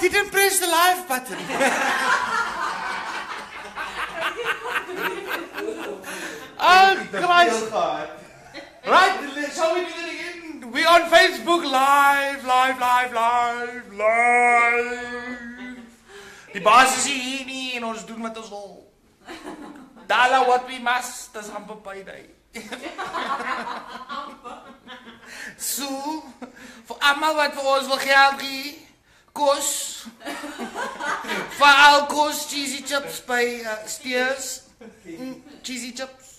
didn't press the live button. Oh, Christ. Right, shall we do that again? We're on Facebook live. Die baas is hier nie en ons doen wat ons wil. Dala what we must, dis amper payday. So, vir almal wat vir ons wil geld gee, kos, vir al kos cheesy chips by Steers, cheesy chips.